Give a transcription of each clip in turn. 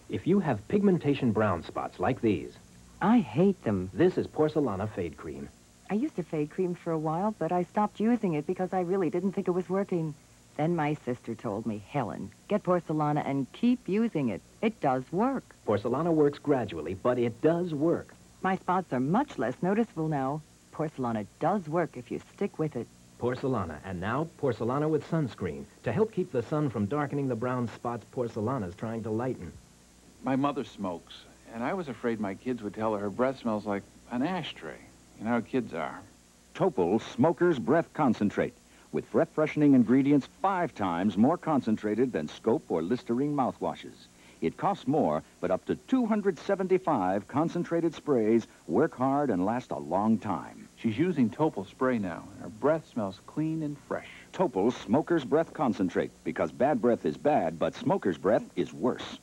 If you have pigmentation brown spots like these, I hate them. this is Porcelana Fade Cream. I used a fade cream for a while, but I stopped using it because I really didn't think it was working. Then my sister told me, Helen, get Porcelana and keep using it. It does work. Porcelana works gradually, but it does work. My spots are much less noticeable now. Porcelana does work if you stick with it. Porcelana, and now Porcelana with sunscreen to help keep the sun from darkening the brown spots Porcelana's trying to lighten. My mother smokes, and I was afraid my kids would tell her her breath smells like an ashtray. You know how kids are. Topol Smoker's Breath Concentrate, with breath-freshening ingredients 5 times more concentrated than Scope or Listerine mouthwashes. It costs more, but up to 275 concentrated sprays work hard and last a long time. She's using Topol spray now, and her breath smells clean and fresh. Topol Smoker's Breath Concentrate, because bad breath is bad, but smoker's breath is worse.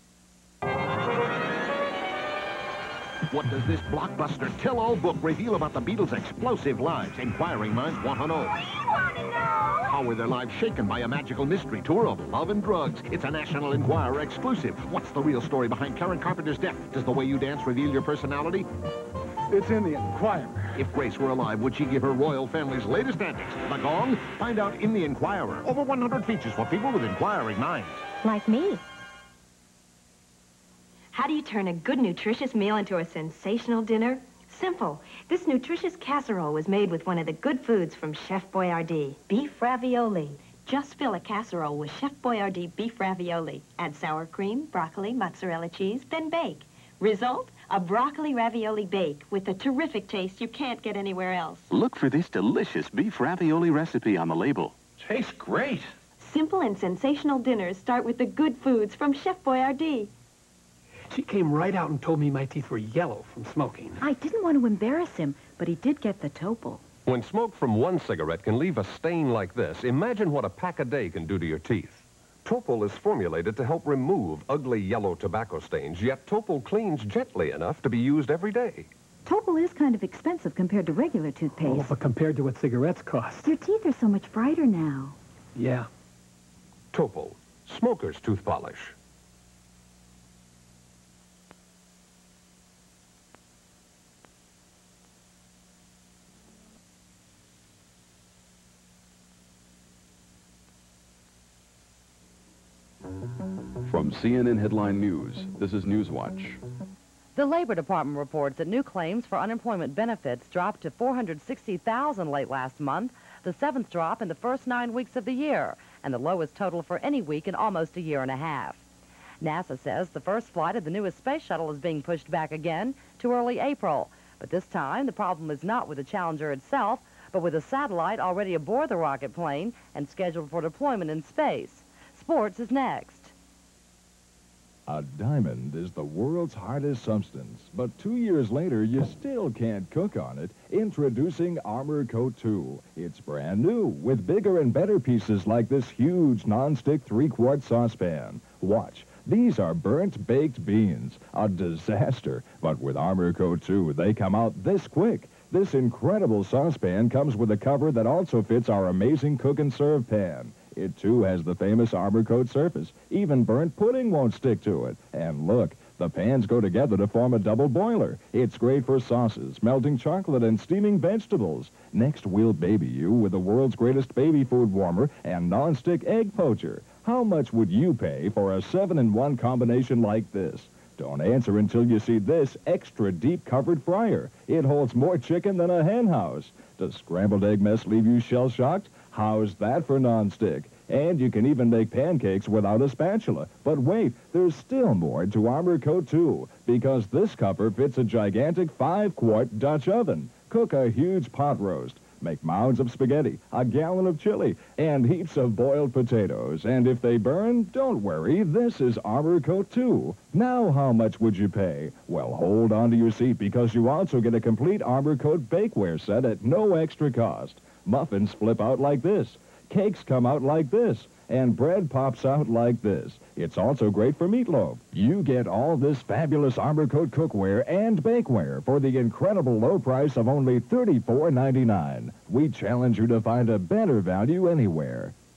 What does this blockbuster tell-all book reveal about the Beatles' explosive lives? Inquiring minds want to know. We want to know. How were their lives shaken by a magical mystery tour of love and drugs? It's a National Enquirer exclusive. What's the real story behind Karen Carpenter's death? Does the way you dance reveal your personality? It's in the Enquirer. If Grace were alive, would she give her royal family's latest antics? The Gong? Find out in the Enquirer. Over 100 features for people with inquiring minds. Like me. How do you turn a good, nutritious meal into a sensational dinner? Simple. This nutritious casserole was made with one of the good foods from Chef Boyardee, beef ravioli. Just fill a casserole with Chef Boyardee beef ravioli. Add sour cream, broccoli, mozzarella cheese, then bake. Result? A broccoli ravioli bake with a terrific taste you can't get anywhere else. Look for this delicious beef ravioli recipe on the label. Tastes great. Simple and sensational dinners start with the good foods from Chef Boyardee. She came right out and told me my teeth were yellow from smoking. I didn't want to embarrass him, but he did get the Topol. When smoke from one cigarette can leave a stain like this, imagine what a pack a day can do to your teeth. Topol is formulated to help remove ugly yellow tobacco stains, yet Topol cleans gently enough to be used every day. Topol is kind of expensive compared to regular toothpaste. Oh, but compared to what cigarettes cost. Your teeth are so much brighter now. Yeah. Topol, smoker's tooth polish. From CNN Headline News, this is Newswatch. The Labor Department reports that new claims for unemployment benefits dropped to 460,000 late last month, the 7th drop in the first 9 weeks of the year, and the lowest total for any week in almost a year and a half. NASA says the first flight of the newest space shuttle is being pushed back again to early April. But this time, the problem is not with the Challenger itself, but with a satellite already aboard the rocket plane and scheduled for deployment in space. Sports is next. A diamond is the world's hardest substance, but 2 years later, you still can't cook on it. Introducing Armor Coat 2. It's brand new, with bigger and better pieces like this huge non-stick 3-quart saucepan. Watch. These are burnt baked beans. A disaster. But with Armor Coat 2, they come out this quick. This incredible saucepan comes with a cover that also fits our amazing cook and serve pan. It, too, has the famous Armor Coat surface. Even burnt pudding won't stick to it. And look, the pans go together to form a double boiler. It's great for sauces, melting chocolate, and steaming vegetables. Next, we'll baby you with the world's greatest baby food warmer and non-stick egg poacher. How much would you pay for a 7-in-1 combination like this? Don't answer until you see this extra deep covered fryer. It holds more chicken than a hen house. Does scrambled egg mess leave you shell-shocked? How's that for non-stick? And you can even make pancakes without a spatula. But wait, there's still more to Armor Coat 2, because this cover fits a gigantic 5-quart Dutch oven. Cook a huge pot roast. Make mounds of spaghetti, a gallon of chili, and heaps of boiled potatoes. And if they burn, don't worry, this is Armor Coat 2. Now how much would you pay? Well, hold on to your seat, because you also get a complete Armor Coat bakeware set at no extra cost. Muffins flip out like this. Cakes come out like this. And bread pops out like this. It's also great for meatloaf. You get all this fabulous Armor Coat cookware and bakeware for the incredible low price of only $34.99. We challenge you to find a better value anywhere.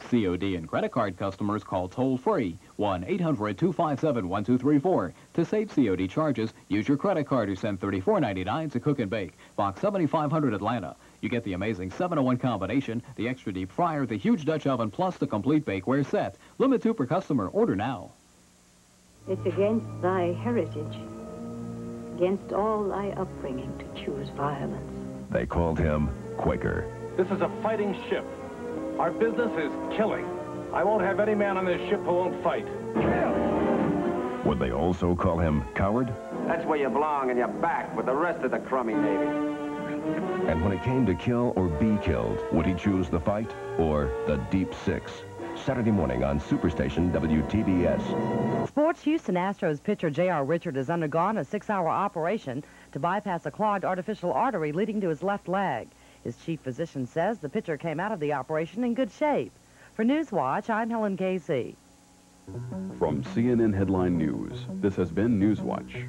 COD and credit card customers call toll-free 1-800-257-1234. To save COD charges, use your credit card or send $34.99 to Cook and Bake, Box 7500 Atlanta. You get the amazing 7-in-1 combination, the extra deep fryer, the huge Dutch oven, plus the complete bakeware set. Limit 2 per customer. Order now. It's against thy heritage, against all thy upbringing to choose violence. They called him Quaker. This is a fighting ship. Our business is killing. I won't have any man on this ship who won't fight. Would they also call him Coward? That's where you belong, and you're back with the rest of the crummy Navy. And when it came to kill or be killed, would he choose the fight or the Deep Six? Saturday morning on Superstation WTBS. Sports Houston Astros pitcher J.R. Richard has undergone a 6-hour operation to bypass a clogged artificial artery leading to his left leg. His chief physician says the pitcher came out of the operation in good shape. For Newswatch, I'm Helen Casey. From CNN Headline News, this has been Newswatch.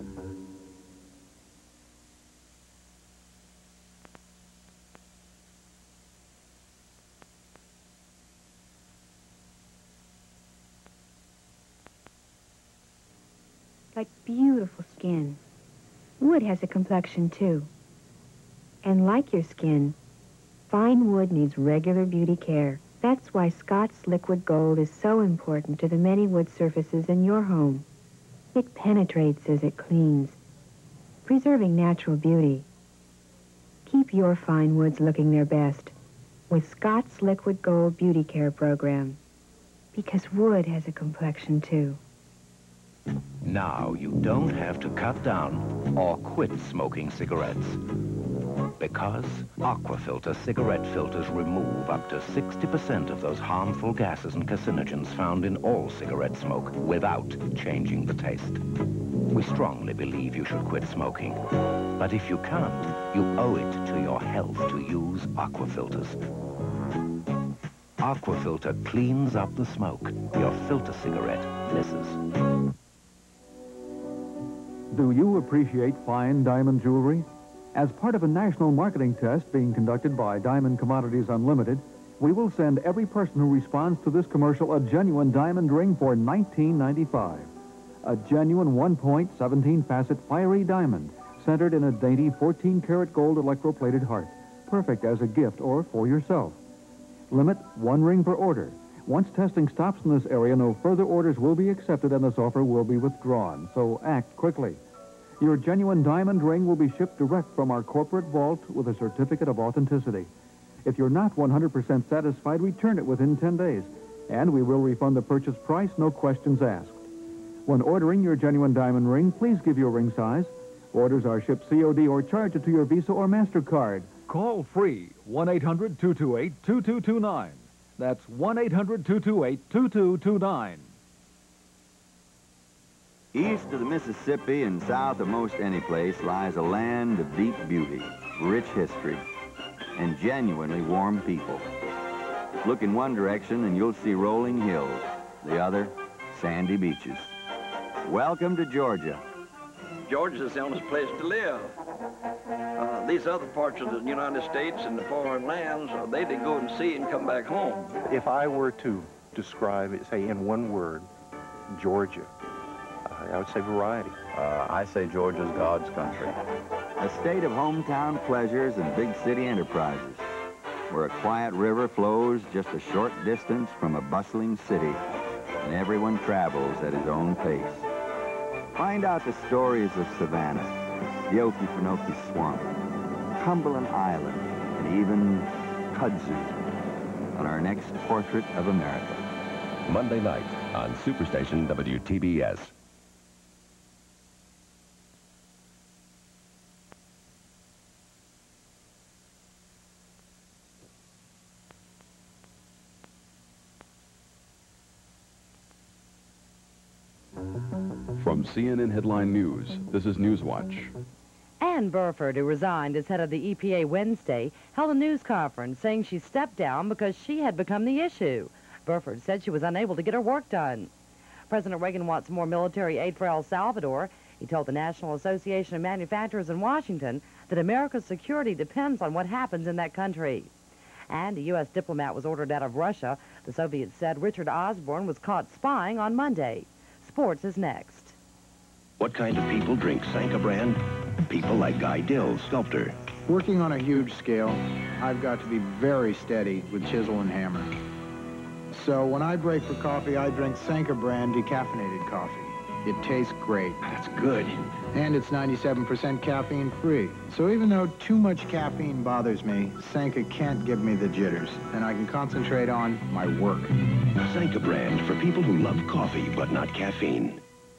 Like beautiful skin. Wood has a complexion, too. And like your skin, fine wood needs regular beauty care. That's why Scott's Liquid Gold is so important to the many wood surfaces in your home. It penetrates as it cleans, preserving natural beauty. Keep your fine woods looking their best with Scott's Liquid Gold Beauty Care Program. Because wood has a complexion, too. Now you don't have to cut down or quit smoking cigarettes. Because AquaFilter cigarette filters remove up to 60% of those harmful gases and carcinogens found in all cigarette smoke without changing the taste. We strongly believe you should quit smoking. But if you can't, you owe it to your health to use AquaFilters. AquaFilter cleans up the smoke your filter cigarette misses. Do you appreciate fine diamond jewelry? As part of a national marketing test being conducted by Diamond Commodities Unlimited, we will send every person who responds to this commercial a genuine diamond ring for $19.95. A genuine 1-point-17-facet fiery diamond centered in a dainty 14-karat gold electroplated heart, perfect as a gift or for yourself. Limit 1 ring per order. Once testing stops in this area, no further orders will be accepted and this offer will be withdrawn, so act quickly. Your genuine diamond ring will be shipped direct from our corporate vault with a certificate of authenticity. If you're not 100% satisfied, return it within 10 days, and we will refund the purchase price, no questions asked. When ordering your genuine diamond ring, please give your ring size. Orders are shipped COD or charge it to your Visa or MasterCard. Call free 1-800-228-2229. That's 1-800-228-2229. East of the Mississippi and south of most any place lies a land of deep beauty, rich history, and genuinely warm people. Look in one direction and you'll see rolling hills, the other, sandy beaches. Welcome to Georgia. Georgia's the only place to live. These other parts of the United States and the foreign lands, they did go and see and come back home. If I were to describe it, say, in one word, Georgia, I would say variety. I say Georgia's God's country. A state of hometown pleasures and big city enterprises, where a quiet river flows just a short distance from a bustling city, and everyone travels at his own pace. Find out the stories of Savannah, the Okefenokee Swamp, Cumberland Island, and even kudzu on our next Portrait of America. Monday night on Superstation WTBS. From CNN Headline News, this is Newswatch. Ann Burford, who resigned as head of the EPA Wednesday, held a news conference saying she stepped down because she had become the issue. Burford said she was unable to get her work done. President Reagan wants more military aid for El Salvador. He told the National Association of Manufacturers in Washington that America's security depends on what happens in that country. And a U.S. diplomat was ordered out of Russia. The Soviets said Richard Osborne was caught spying on Monday. Sports is next. What kind of people drink Sanka brand? People like Guy Dill, sculptor. Working on a huge scale, I've got to be very steady with chisel and hammer. So when I break for coffee, I drink Sanka brand decaffeinated coffee. It tastes great. That's good. And it's 97% caffeine free. So even though too much caffeine bothers me, Sanka can't give me the jitters. And I can concentrate on my work. Sanka brand for people who love coffee but not caffeine.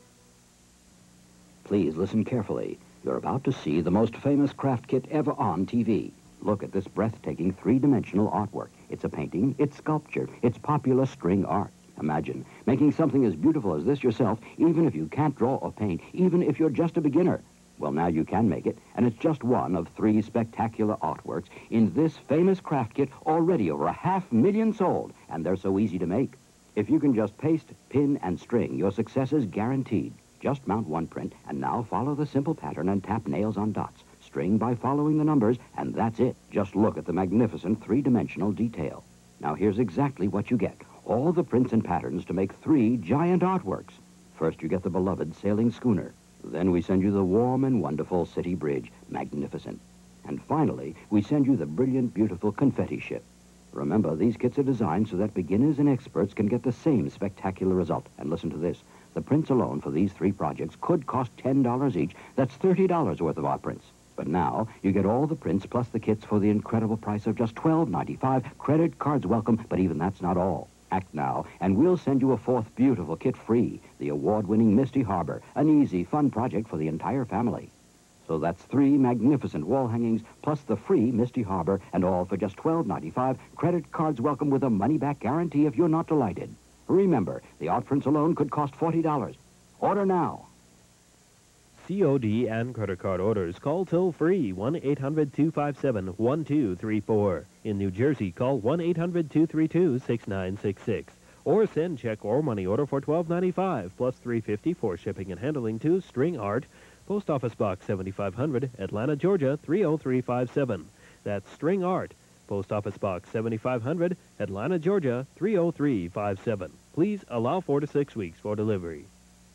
Please listen carefully. You're about to see the most famous craft kit ever on TV. Look at this breathtaking three-dimensional artwork. It's a painting, it's sculpture, it's popular string art. Imagine making something as beautiful as this yourself, even if you can't draw or paint, even if you're just a beginner. Well, now you can make it, and it's just one of 3 spectacular artworks in this famous craft kit, already over 500,000 sold, and they're so easy to make. If you can just paste, pin, and string, your success is guaranteed. Just mount one print, and now follow the simple pattern and tap nails on dots. String by following the numbers, and that's it. Just look at the magnificent three-dimensional detail. Now here's exactly what you get. All the prints and patterns to make 3 giant artworks. First you get the beloved sailing schooner. Then we send you the warm and wonderful city bridge, magnificent. And finally, we send you the brilliant, beautiful confetti ship. Remember, these kits are designed so that beginners and experts can get the same spectacular result. And listen to this. The prints alone for these 3 projects could cost $10 each. That's $30 worth of art prints. But now, you get all the prints plus the kits for the incredible price of just $12.95. Credit cards welcome, but even that's not all. Act now, and we'll send you a 4th beautiful kit free, the award-winning Misty Harbor, an easy, fun project for the entire family. So that's 3 magnificent wall hangings, plus the free Misty Harbor, and all for just $12.95. Credit cards welcome with a money-back guarantee if you're not delighted. Remember, the art prints alone could cost $40. Order now. COD and credit card orders, call toll-free 1-800-257-1234. In New Jersey, call 1-800-232-6966. Or send check or money order for $12.95 plus $3.50 for shipping and handling to String Art, Post Office Box 7500, Atlanta, Georgia 30357. That's String Art, Post Office Box 7500, Atlanta, Georgia 30357. Please allow 4 to 6 weeks for delivery.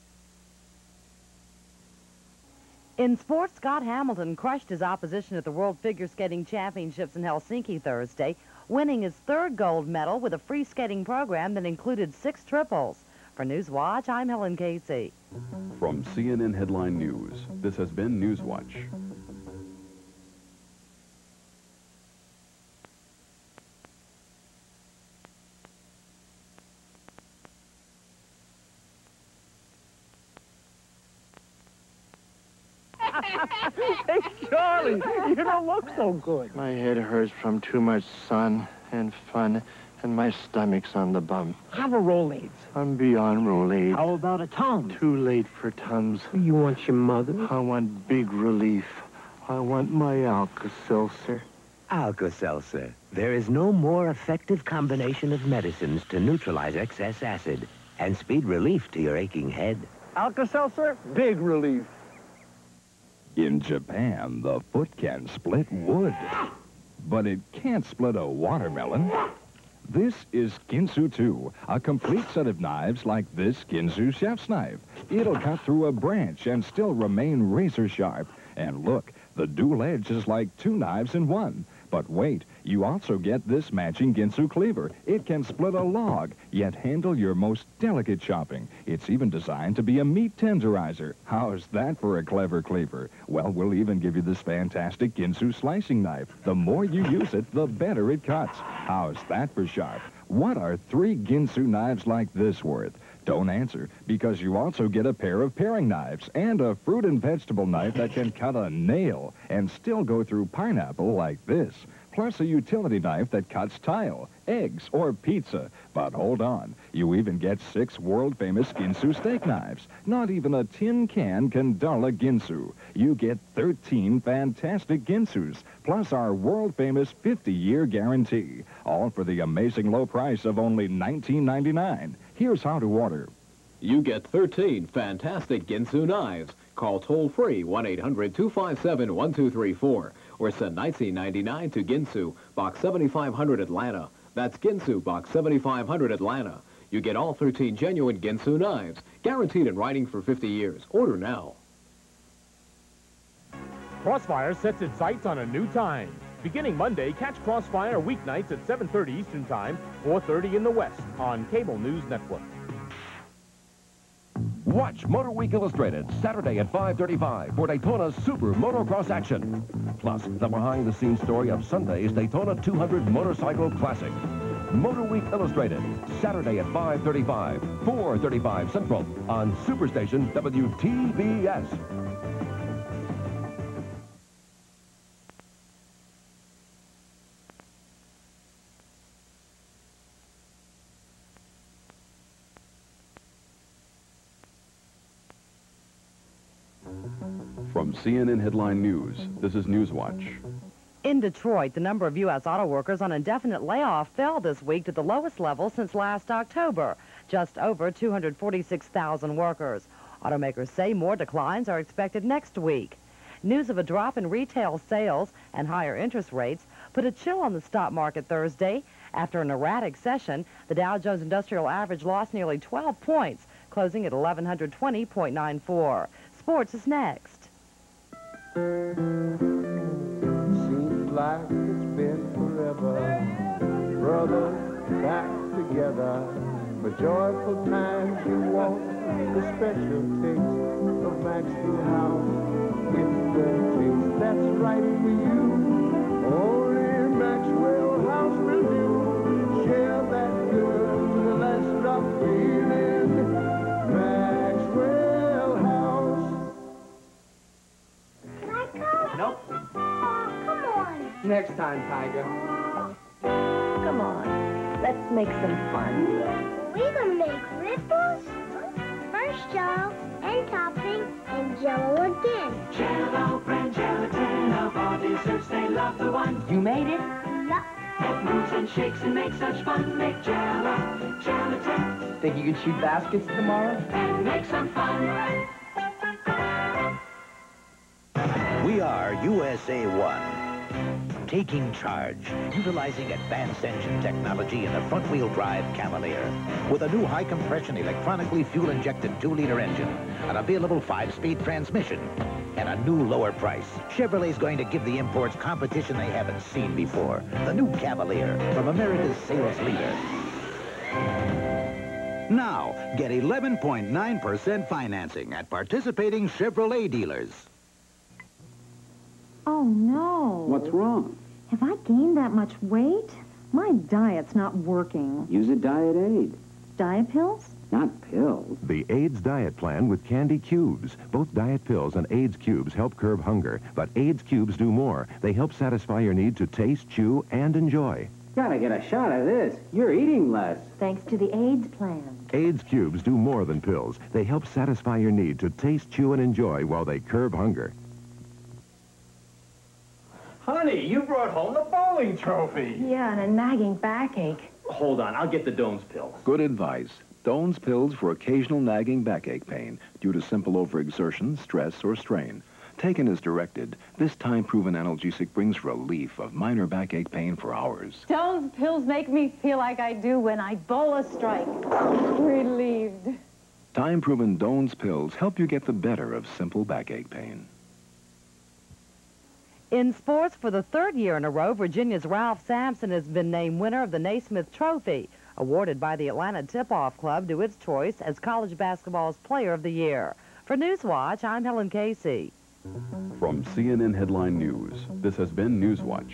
In sports, Scott Hamilton crushed his opposition at the World Figure Skating Championships in Helsinki Thursday, winning his 3rd gold medal with a free skating program that included 6 triples. For Newswatch, I'm Helen Casey. From CNN Headline News, this has been Newswatch. Hey, Charlie, you don't look so good. My head hurts from too much sun and fun, and my stomach's on the bum. Have a Rolaids. I'm beyond Rolaids. How about a Tums? Too late for Tums. You want your mother? I want big relief. I want my alka-seltzer. Alka-seltzer. There is no more effective combination of medicines to neutralize excess acid and speed relief to your aching head. Alka-seltzer, big relief. In Japan, the foot can split wood, but it can't split a watermelon. This is Ginsu 2, a complete set of knives like this Ginsu chef's knife. It'll cut through a branch and still remain razor sharp. And look, the dual edge is like 2 knives in one. But wait, you also get this matching Ginsu cleaver. It can split a log, yet handle your most delicate chopping. It's even designed to be a meat tenderizer. How's that for a clever cleaver? Well, we'll even give you this fantastic Ginsu slicing knife. The more you use it, the better it cuts. How's that for sharp? What are 3 Ginsu knives like this worth? Don't answer, because you also get a pair of paring knives and a fruit and vegetable knife that can cut a nail and still go through pineapple like this, plus a utility knife that cuts tile, eggs, or pizza. But hold on, you even get 6 world-famous Ginsu steak knives. Not even a tin can dull a Ginsu. You get 13 fantastic Ginsus, plus our world-famous 50-year guarantee, all for the amazing low price of only $19.99. Here's how to order. You get 13 fantastic Ginsu knives. Call toll-free 1-800-257-1234 or send $19.99 to Ginsu, Box 7500 Atlanta. That's Ginsu, Box 7500 Atlanta. You get all 13 genuine Ginsu knives, guaranteed in writing for 50 years. Order now. Crossfire sets its sights on a new time. Beginning Monday, catch Crossfire weeknights at 7:30 Eastern Time, 4:30 in the West on Cable News Network. Watch Motor Week Illustrated Saturday at 5:35 for Daytona's Super Motocross action. Plus, the behind-the-scenes story of Sunday's Daytona 200 Motorcycle Classic. Motor Week Illustrated Saturday at 5:35, 4:35 Central on Superstation WTBS. From CNN Headline News, this is Newswatch. In Detroit, the number of U.S. auto workers on indefinite layoff fell this week to the lowest level since last October, just over 246,000 workers. Automakers say more declines are expected next week. News of a drop in retail sales and higher interest rates put a chill on the stock market Thursday. After an erratic session, the Dow Jones Industrial Average lost nearly 12 points, closing at 1,120.94. Sports is next. Seems like it's been forever, brothers back together, but joyful times you want the special taste of Maxwell House. It's the taste that's right for you. Only Maxwell House will do. Share that good last drop feeling. Maxwell House. Nope. Oh, come on. Next time, Tiger. Come on, let's make some fun. We're gonna make ripples, first Jello, and topping, and Jello again. Jello, brand gelatin, of all desserts they love the one. You made it? Yup. It moves and shakes and makes such fun. Make Jello, gelatin. Think you can shoot baskets tomorrow? And make some fun. We are USA 1, taking charge, utilizing advanced engine technology in the front-wheel drive Cavalier. With a new high-compression, electronically fuel-injected 2-liter engine, an available 5-speed transmission, and a new lower price. Chevrolet's going to give the imports competition they haven't seen before. The new Cavalier from America's sales leader. Now, get 11.9% financing at participating Chevrolet dealers. Oh, no. What's wrong? Have I gained that much weight? My diet's not working. Use a diet aid. Diet pills? Not pills. The AIDS Diet Plan with Candy Cubes. Both diet pills and AIDS Cubes help curb hunger, but AIDS Cubes do more. They help satisfy your need to taste, chew, and enjoy. Gotta get a shot of this. You're eating less. Thanks to the AIDS plan. AIDS Cubes do more than pills. They help satisfy your need to taste, chew, and enjoy while they curb hunger. Honey, you brought home the bowling trophy. Yeah, and a nagging backache. Hold on, I'll get the Doan's pills. Good advice. Doan's pills for occasional nagging backache pain due to simple overexertion, stress, or strain. Taken as directed, this time-proven analgesic brings relief of minor backache pain for hours. Doan's pills make me feel like I do when I bowl a strike. Relieved. Time-proven Doan's pills help you get the better of simple backache pain. In sports, for the third year in a row, Virginia's Ralph Sampson has been named winner of the Naismith Trophy, awarded by the Atlanta Tip-Off Club to its choice as college basketball's Player of the Year. For Newswatch, I'm Helen Casey. From CNN Headline News, this has been Newswatch.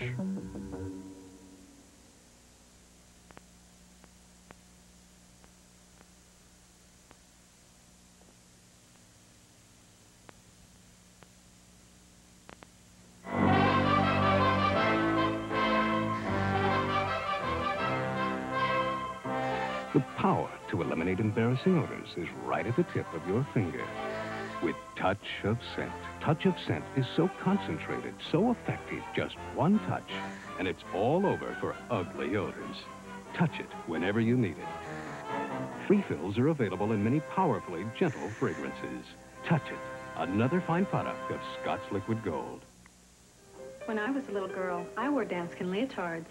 The power to eliminate embarrassing odors is right at the tip of your finger. With Touch of Scent. Touch of Scent is so concentrated, so effective, just one touch, and it's all over for ugly odors. Touch it whenever you need it. Refills are available in many powerfully gentle fragrances. Touch it, another fine product of Scott's Liquid Gold. When I was a little girl, I wore Danskin leotards.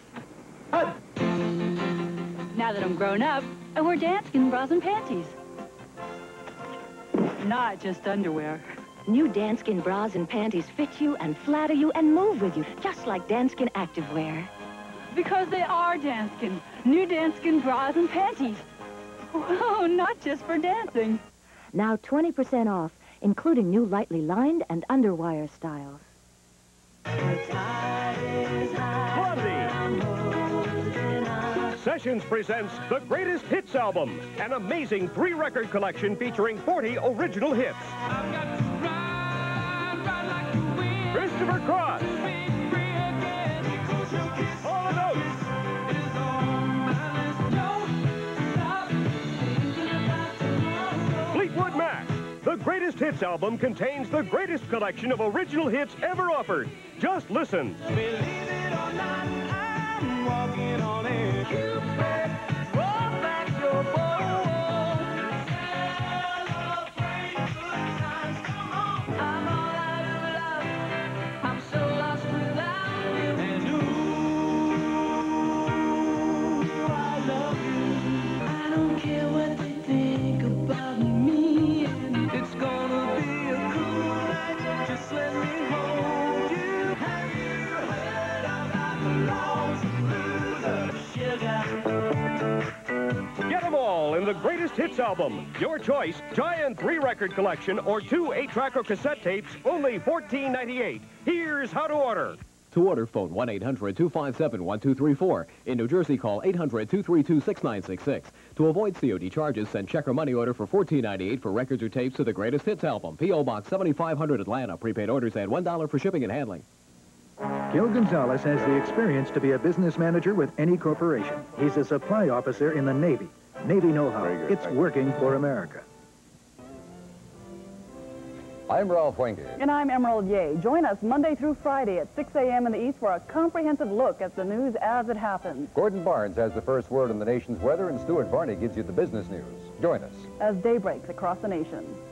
Now that I'm grown up, I wear Danskin bras and panties. Not just underwear. New Danskin bras and panties fit you and flatter you and move with you, just like Danskin activewear. Because they are Danskin. New Danskin bras and panties. Oh, not just for dancing. Now 20% off, including new lightly lined and underwire styles. Sessions presents the Greatest Hits album, an amazing 3-record collection featuring 40 original hits. Christopher Cross. All the Notes. Fleetwood Mac. The Greatest Hits album contains the greatest collection of original hits ever offered. Just listen. Believe it or not, I'm walking on air. Cupid, roll back your bow. Celebrate good times, come on. I'm all out of love. I'm so lost without you. And ooh, I love you. I don't care what they think about me. It's gonna be a cool night. Just let me hold you. Have you heard about the laws of loser sugar? Get them all in the Greatest Hits album. Your choice, giant 3-record collection or 2 8-track or cassette tapes, only $14.98. Here's how to order. To order, phone 1-800-257-1234. In New Jersey, call 800-232-6966. To avoid COD charges, send check or money order for $14.98 for records or tapes to the Greatest Hits album. P.O. Box 7500 Atlanta. Prepaid orders add $1 for shipping and handling. Gil Gonzalez has the experience to be a business manager with any corporation. He's a supply officer in the Navy. Navy know-how. It's working for America. I'm Ralph Winky. And I'm Emerald Ye. Join us Monday through Friday at 6 a.m. in the East for a comprehensive look at the news as it happens. Gordon Barnes has the first word on the nation's weather, and Stuart Varney gives you the business news. Join us as day breaks across the nation.